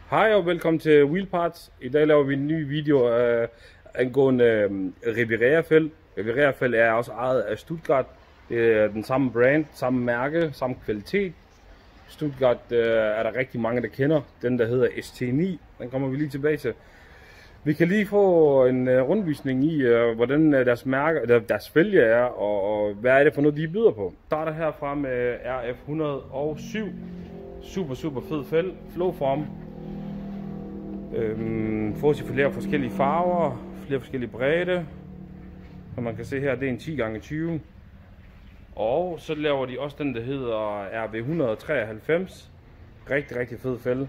Hej og velkommen til Wheel Parts. I dag laver vi en ny video angående Riviera-fæld. Riviera-fæld er også ejet af Stuttgart. Det er den samme brand, samme mærke, samme kvalitet. Stuttgart er der rigtig mange, der kender. Den der hedder ST9, den kommer vi lige tilbage til. Vi kan lige få en rundvisning i, hvordan deres fælge er, og hvad er det for noget, de byder på. Vi starter herfra med RF107. Super fed fælge, flowform. Fås i flere forskellige farver, flere forskellige bredde. Som man kan se her, det er en 10x20. Og så laver de også den, der hedder RV193. Rigtig fed fælge.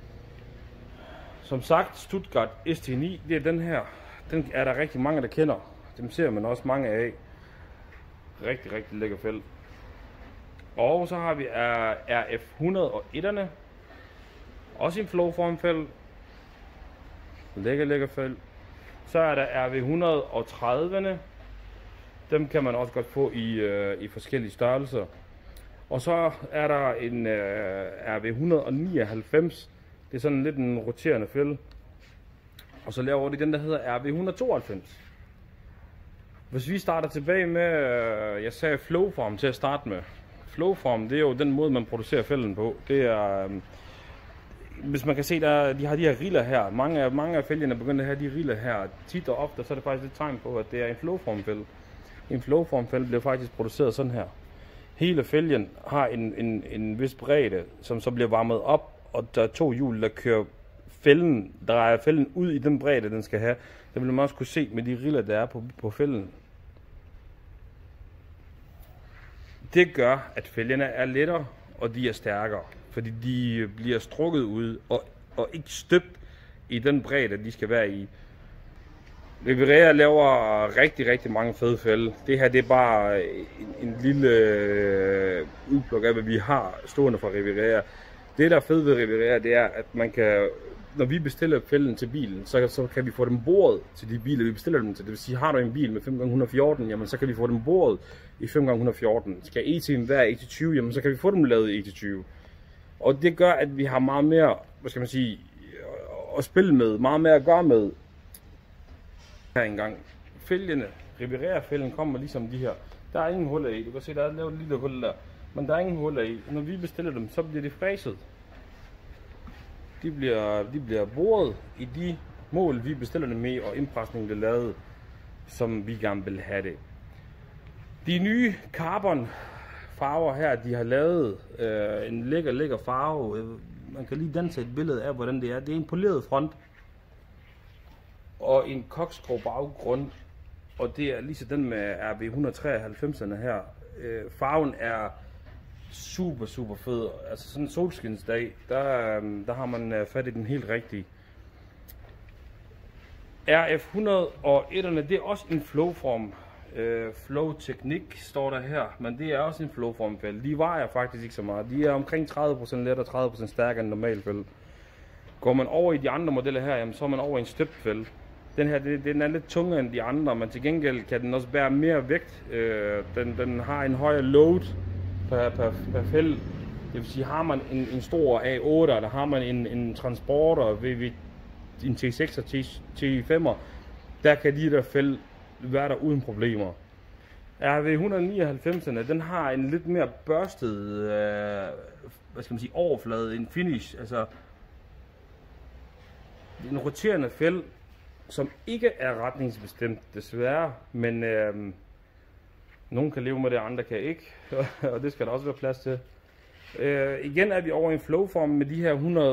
Som sagt, Stuttgart ST9, det er den her. Den er der rigtig mange, der kender. Dem ser man også mange af. Rigtig lækker fælge. Og så har vi RF101'erne. Også en flowform fælge. Lækker fælge. Så er der RV130'erne. Dem kan man også godt få i forskellige størrelser. Og så er der en RV199. Det er sådan lidt en roterende fælge. Og så laver de den, der hedder RV192. Hvis vi starter tilbage med, jeg sagde flowform til at starte med. Flowform, det er jo den måde, man producerer fælden på. Det er, hvis man kan se, de har de her riller her. Mange af fælgene er begyndt at have de riller her. Tit og ofte, så er det faktisk et tegn på, at det er en flowformfælge. En flowformfælge bliver faktisk produceret sådan her. Hele fælgen har en vis bredde, som så bliver varmet op, og der er to hjul, der kører drejer fælden ud i den bredde, den skal have. Det vil man også kunne se med de riller, der er på fælden. Det gør, at fælgene er lettere, og de er stærkere, fordi de bliver strukket ud og ikke støbt i den bredde, de skal være i. Riviera laver rigtig mange fede fælge. Det her det er bare en lille udpluk af, hvad vi har stående fra Riviera. Det, der er fedt ved Riviera, det er, at man kan, når vi bestiller fælden til bilen, så kan vi få dem boret til de biler, vi bestiller dem til. Det vil sige, har du en bil med 5x114, jamen så kan vi få dem boret i 5x114. Skal ET'en være ET20, jamen så kan vi få dem lavet i ET20. Og det gør, at vi har meget mere, hvad skal man sige, at spille med, meget mere at gøre med. Her engang, fælgene, Riviera-fælgen kommer ligesom de her. Der er ingen huller i, du kan se, der er lavet et lille hul der. Men der er ingen huller i. Når vi bestiller dem, så bliver de fræset. De bliver boret i de mål, vi bestiller dem i, og indpresningen bliver lavet, som vi gerne vil have det. De nye carbon farver her, de har lavet en lækker farve. Man kan lige danse et billede af, hvordan det er. Det er en poleret front og en koksgrå baggrund. Og det er lige så den med RV193'erne her. Farven er super fed. Altså sådan en solskinsdag, der har man fat i den helt rigtige. RF101'erne, det er også en flowform. Flow-teknik står der her, men det er også en flowformfælge. De vejer faktisk ikke så meget. De er omkring 30% let og 30% stærkere end normal fælge. Går man over i de andre modeller her, jamen, så er man over i en støbt fælge. Den her, den er lidt tungere end de andre, men til gengæld kan den også bære mere vægt. Den har en højere load per fælge. Det vil sige, har man en stor A8, eller har man en transporter ved en T6 og T5'er, der kan de der fælge være der uden problemer. RV199'erne, den har en lidt mere børstet, hvad skal man sige, overflade, en finish. Altså, en roterende fælge, som ikke er retningsbestemt, desværre, men nogen kan leve med det, andre kan ikke, og det skal der også være plads til. Igen er vi over i en flowform med de her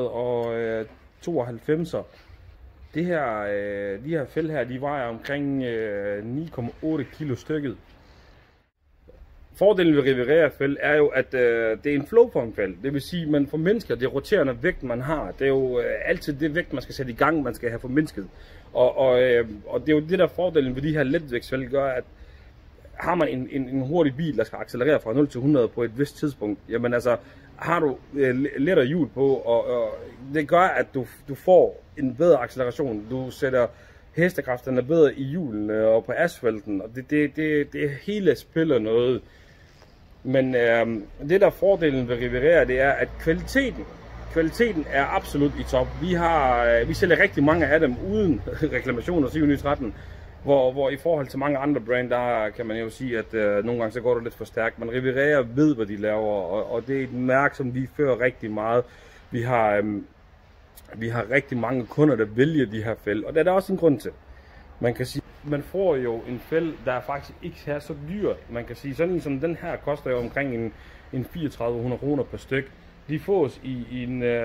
192'er. De her fælge her, de vejer omkring 9,8 kilo stykket. Fordelen ved Riviera-fælge er jo, at det er en flowformfælge. Det vil sige, at man formindsker det roterende vægt, man har. Det er jo altid det vægt, man skal sætte i gang, man skal have formindsket. Og det er jo det der fordelen ved de her letvægtsfælge gør, at har man en hurtig bil, der skal accelerere fra 0 til 100 på et vist tidspunkt, jamen altså, har du lettere hjul på, og det gør, at du får en bedre acceleration. Du sætter hestekræfterne bedre i hjulene og på asfalten, og det hele spiller noget. Men det der fordelen ved Riviera, det er, at kvaliteten er absolut i top. Vi sælger rigtig mange af dem uden reklamationer 713, hvor i forhold til mange andre brand, der kan man jo sige, at nogle gange så går det lidt for stærkt. Men Riviera ved, hvad de laver, og det er et mærke, som vi fører rigtig meget. Vi har rigtig mange kunder, der vælger de her fælde, og det er der også en grund til. Man kan sige, man får jo en fælde, der faktisk ikke er så dyr. Man kan sige, sådan en som den her koster jo omkring en 3400 kroner per styk. De fås i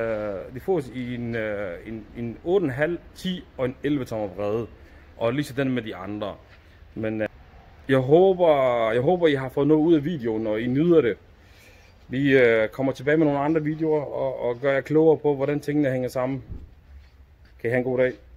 en 8,5, 10 og en 11 tommer brede. Og lige sådan med de andre. Men jeg håber, I har fået noget ud af videoen, og I nyder det. Vi kommer tilbage med nogle andre videoer og gør jer klogere på, hvordan tingene hænger sammen. Kan I have en god dag.